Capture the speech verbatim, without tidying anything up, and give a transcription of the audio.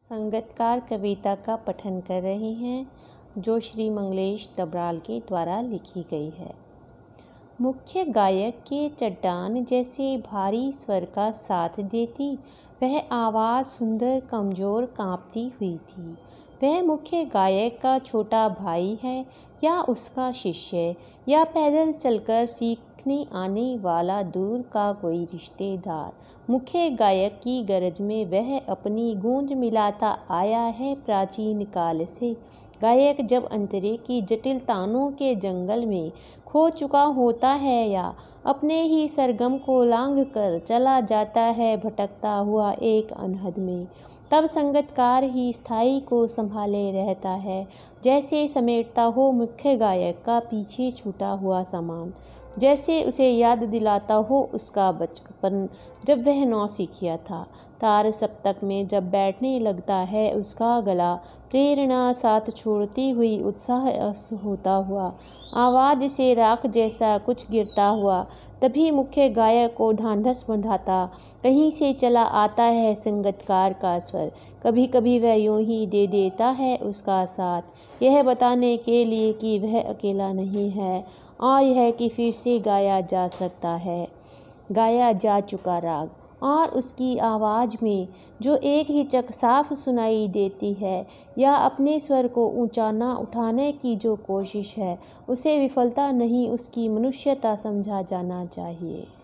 संगीतकार कविता का पठन कर रहे हैं जो श्री मंगलेश डबराल के द्वारा लिखी गई है। मुख्य गायक के चट्टान जैसे भारी स्वर का साथ देती वह आवाज़ सुंदर कमज़ोर कांपती हुई थी। वह मुख्य गायक का छोटा भाई है या उसका शिष्य या पैदल चलकर सीखने आने वाला दूर का कोई रिश्तेदार। मुख्य गायक की गरज में वह अपनी गूंज मिलाता आया है प्राचीन काल से। गायक जब अंतरे की जटिल तानों के जंगल में खो चुका होता है या अपने ही सरगम को लांघ कर चला जाता है भटकता हुआ एक अनहद में, तब संगीतकार ही स्थाई को संभाले रहता है, जैसे समेटता हो मुख्य गायक का पीछे छूटा हुआ सामान, जैसे उसे याद दिलाता हो उसका बचपन जब वह नौसिखिया था। तार सप्तक में जब बैठने लगता है उसका गला, प्रेरणा साथ छोड़ती हुई उत्साह होता हुआ, आवाज़ से राख जैसा कुछ गिरता हुआ, तभी मुख्य गायक को ढांढस बंधाता कहीं से चला आता है संगीतकार का स्वर। कभी कभी वह यूं ही दे देता है उसका साथ, यह बताने के लिए कि वह अकेला नहीं है और यह कि फिर से गाया जा सकता है गाया जा चुका राग। और उसकी आवाज़ में जो एक हिचक साफ सुनाई देती है या अपने स्वर को ऊंचा ना उठाने की जो कोशिश है, उसे विफलता नहीं उसकी मनुष्यता समझा जाना चाहिए।